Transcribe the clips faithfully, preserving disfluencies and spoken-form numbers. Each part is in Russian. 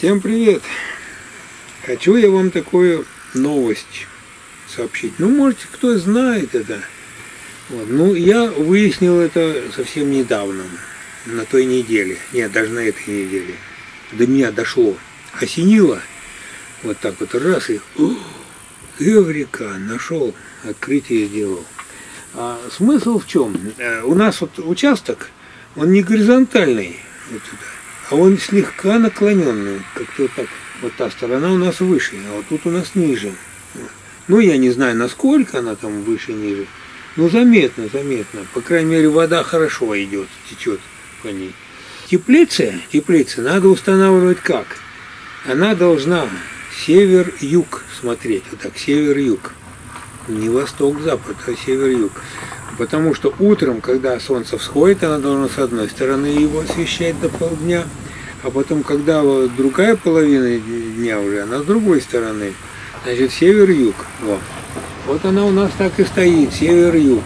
Всем привет! Хочу я вам такую новость сообщить. Ну, может, кто знает это. Вот. Ну, я выяснил это совсем недавно, на той неделе. Нет, даже на этой неделе. До меня дошло. Осенило. Вот так вот раз и... О, эврика! Нашел. Открытие сделал. А смысл в чем? У нас вот участок, он не горизонтальный, вот это, а он слегка наклоненный, как-то вот так. Вот та сторона у нас выше, а вот тут у нас ниже. Ну, я не знаю, насколько она там выше, ниже. Но заметно, заметно. По крайней мере, вода хорошо идет, течет по ней. Теплицы, теплицы надо устанавливать как? Она должна север-юг смотреть, вот так, север-юг. Не восток-запад, а север-юг. Потому что утром, когда солнце всходит, она должна с одной стороны его освещать до полдня, а потом, когда вот другая половина дня уже, она с другой стороны. Значит, север-юг. Вот. Вот она у нас так и стоит, север-юг.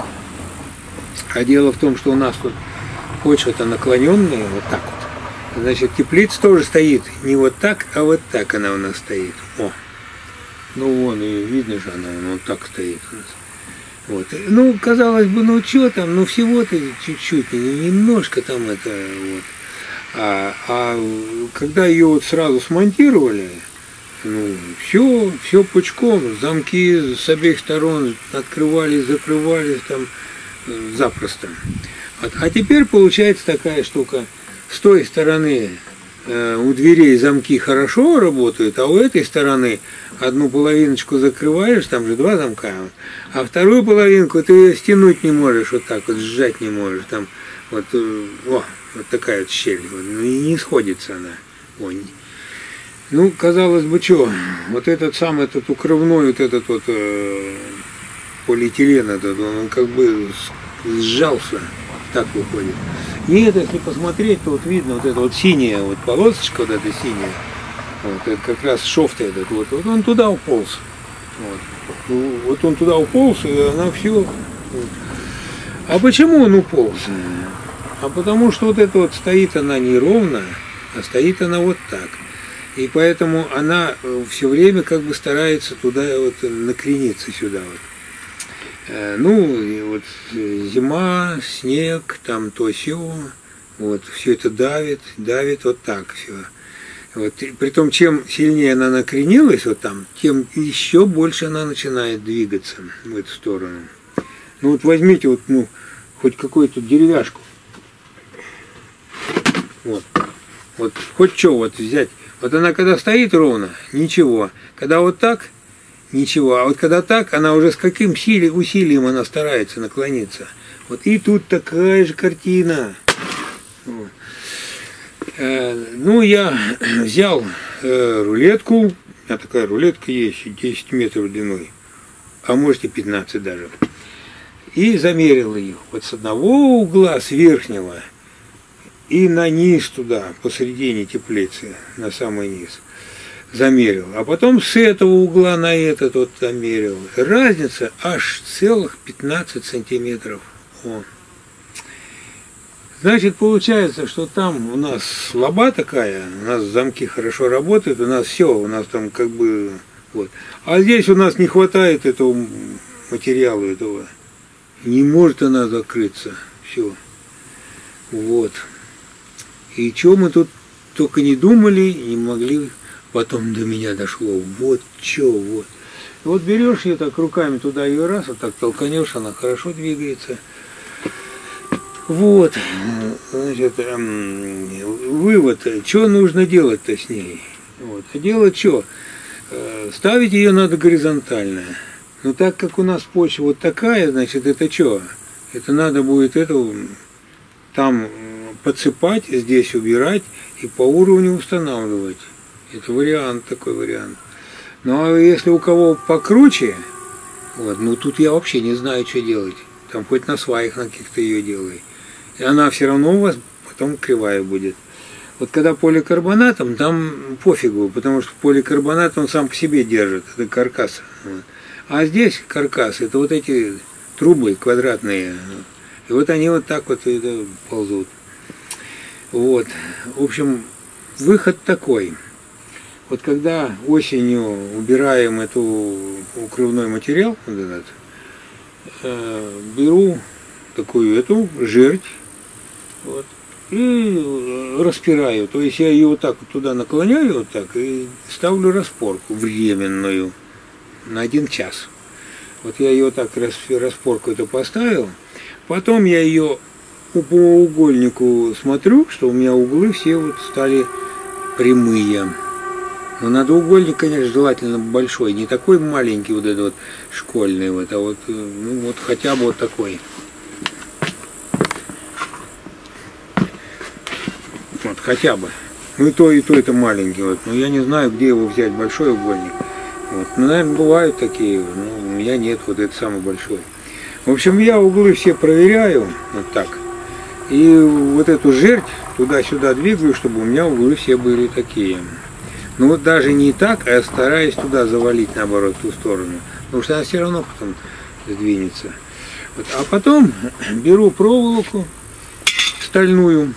А дело в том, что у нас тут почва-то наклоненная, вот так вот. Значит, теплица тоже стоит не вот так, а вот так она у нас стоит. О. Ну, вон, и видно же она, она вот так стоит у нас. Вот. Ну, казалось бы, ну, что там, ну, всего-то чуть-чуть, немножко там это, вот. А, а когда ее вот сразу смонтировали, ну, все, все пучком, замки с обеих сторон открывались, закрывались там запросто. Вот. А теперь получается такая штука, с той стороны э, у дверей замки хорошо работают, а у этой стороны одну половиночку закрываешь, там же два замка, а вторую половинку ты ее стянуть не можешь, вот так вот сжать не можешь, там вот, о, вот такая вот щель, вот, ну, и не сходится она. О, не. Ну, казалось бы, что, вот этот сам, этот укрывной, вот этот вот э, полиэтилен, этот, он как бы сжался, так выходит. Нет, если посмотреть, то вот видно вот эта вот синяя вот полосочка, вот эта синяя, вот, это как раз шов этот, вот, вот он туда уполз. Вот. вот он туда уполз, и она все. Вот. А почему он уполз? А потому что вот это вот стоит она не ровно, а стоит она вот так. И поэтому она все время как бы старается туда вот накрениться сюда вот. Ну, и вот зима, снег, там то сё, вот, все это давит, давит вот так все. Вот. Притом, чем сильнее она накренилась вот там, тем еще больше она начинает двигаться в эту сторону. Ну вот возьмите вот, ну, хоть какую-то деревяшку. Вот. Вот хоть что вот взять. Вот она когда стоит ровно, ничего. Когда вот так, ничего. А вот когда так, она уже с каким усилием она старается наклониться. Вот и тут такая же картина. Вот. Ну, я взял э, рулетку, у меня такая рулетка есть, десять метров длиной, а может и пятнадцать даже, и замерил ее вот с одного угла, с верхнего, и на низ туда, посередине теплицы, на самый низ, замерил, а потом с этого угла на этот вот замерил. Разница аж целых пятнадцать сантиметров. О. Значит, получается, что там у нас слаба такая, у нас замки хорошо работают, у нас все, у нас там как бы, вот. А здесь у нас не хватает этого материала, этого. Не может она закрыться, все. Вот. И что мы тут только не думали, не могли, потом до меня дошло, вот что, вот. И вот берешь ее так руками туда ее раз, вот так толканешь, она хорошо двигается. Вот, значит, вывод, что нужно делать-то с ней? Вот. А делать что? Ставить ее надо горизонтально. Но так как у нас почва вот такая, значит, это что? Это надо будет это там подсыпать, здесь убирать и по уровню устанавливать. Это вариант, такой вариант. Ну а если у кого покруче, вот, ну тут я вообще не знаю, что делать. Там хоть на сваях на каких-то ее делай. И она все равно у вас потом кривая будет. Вот когда поликарбонатом, там пофигу, потому что поликарбонат он сам по себе держит, это каркас. Вот. А здесь каркас, это вот эти трубы квадратные. И вот они вот так вот это ползут. Вот. В общем, выход такой. Вот когда осенью убираем эту укрывной материал, вот этот, э, беру такую эту жердь, вот, и распираю. То есть я ее вот так вот туда наклоняю, вот так, и ставлю распорку временную на один час. Вот я ее так распорку это поставил. Потом я ее по угольнику смотрю, что у меня углы все вот стали прямые. Но надо угольник, конечно, желательно большой, не такой маленький вот этот вот школьный, вот, а вот, ну, вот хотя бы вот такой. Вот хотя бы. Ну и то, и то это маленький. Вот. Но я не знаю, где его взять, большой угольник. Вот. Ну, наверное, бывают такие, но у меня нет, вот это самый большой. В общем, я углы все проверяю, вот так. И вот эту жердь туда-сюда двигаю, чтобы у меня углы все были такие. Ну вот даже не так, а стараюсь туда завалить, наоборот, в ту сторону. Потому что она все равно потом сдвинется. Вот. А потом беру проволоку стальную,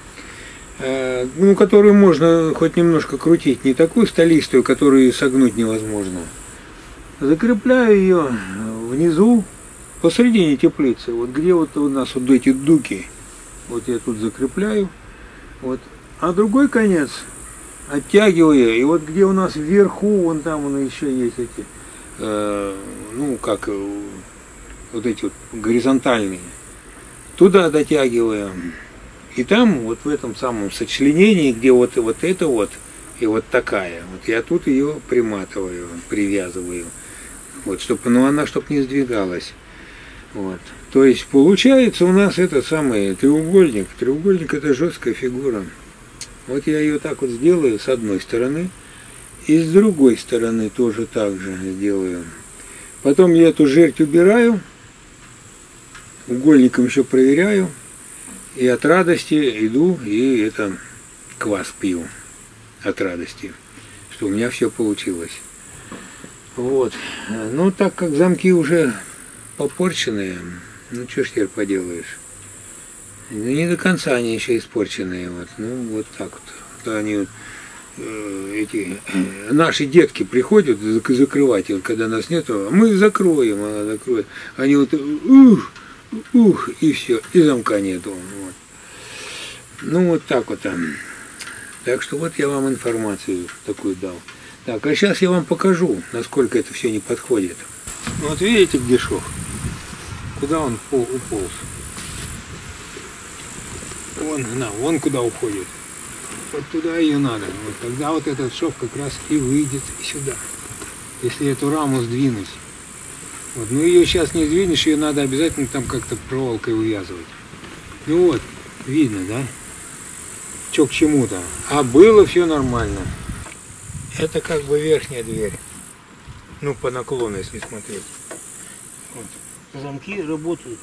э, ну, которую можно хоть немножко крутить. Не такую столистую, которую согнуть невозможно. Закрепляю ее внизу, посредине теплицы. Вот где вот у нас вот эти дуги. Вот я тут закрепляю. Вот. А другой конец оттягиваю, и вот где у нас вверху, вон там вон еще есть эти, э, ну как, э, вот эти вот горизонтальные, туда дотягиваем, и там вот в этом самом сочленении, где вот, вот это вот, и вот такая, вот я тут ее приматываю, привязываю, вот, чтобы, ну она, чтобы не сдвигалась, вот. То есть получается у нас этот самый треугольник, треугольник это жесткая фигура. Вот я ее так вот сделаю с одной стороны, и с другой стороны тоже так же сделаю. Потом я эту жердь убираю, угольником еще проверяю, и от радости иду и это квас пью от радости, что у меня все получилось. Вот. Ну, так как замки уже попорченные, ну, что ж теперь поделаешь. Ну, не до конца они еще испорченные, вот, ну, вот так вот. Вот они, э, эти, э, наши детки приходят закрывать, и вот, когда нас нету, а мы закроем, она закроет. Они вот, ух, ух, и все, и замка нету. Вот. Ну, вот так вот. Так что вот я вам информацию такую дал. Так, а сейчас я вам покажу, насколько это все не подходит. Вот видите, где шов? Куда он уполз? Вон она, вон куда уходит. Вот туда ее надо. Вот тогда вот этот шов как раз и выйдет сюда. Если эту раму сдвинуть. Вот. Но ее сейчас не сдвинешь, ее надо обязательно там как-то проволокой увязывать. Ну вот, видно, да? Че к чему-то. А было все нормально. Это как бы верхняя дверь. Ну, по наклону, если смотреть. Вот. Замки работают.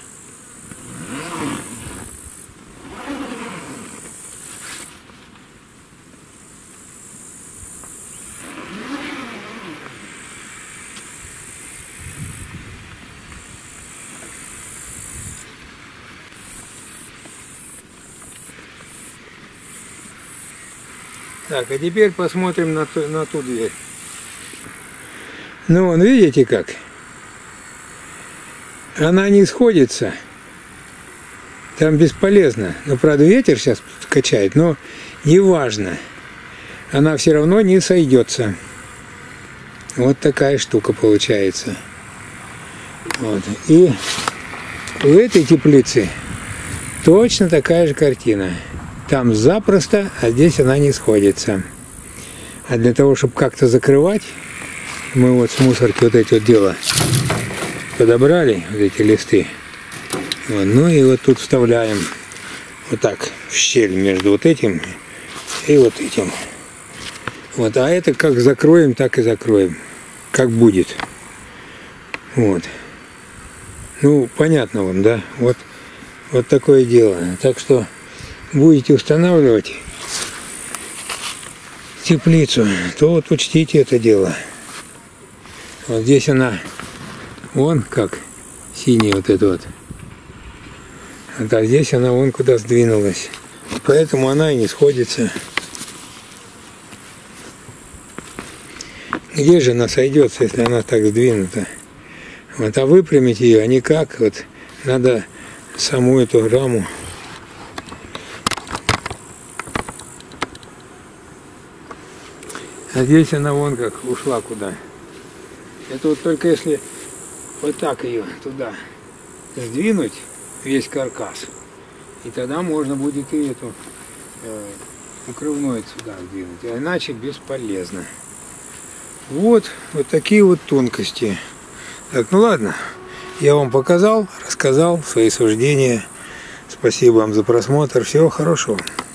Так, а теперь посмотрим на ту, на ту дверь. Ну, вон, видите как? Она не сходится. Там бесполезно. Ну, правда, ветер сейчас качает, но неважно. Она все равно не сойдется. Вот такая штука получается. Вот. И в этой теплице точно такая же картина. Там запросто, а здесь она не сходится. А для того, чтобы как-то закрывать, мы вот с мусорки вот эти вот дела подобрали, вот эти листы. Вот, ну и вот тут вставляем вот так в щель между вот этим и вот этим. Вот, а это как закроем, так и закроем. Как будет. Вот. Ну, понятно вам, да? Вот, вот такое дело. Так что будете устанавливать теплицу, то вот учтите это дело. Вот здесь она, вон как, синяя вот эта вот. А здесь она вон куда сдвинулась. Поэтому она и не сходится. Где же она сойдется, если она так сдвинута? Вот, а выпрямить ее никак. Вот надо саму эту раму. А здесь она вон как ушла куда. Это вот только если вот так ее туда сдвинуть, весь каркас, и тогда можно будет и эту э, укрывную сюда сдвинуть, а иначе бесполезно. Вот, вот такие вот тонкости. Так, ну ладно, я вам показал, рассказал свои суждения. Спасибо вам за просмотр, всего хорошего.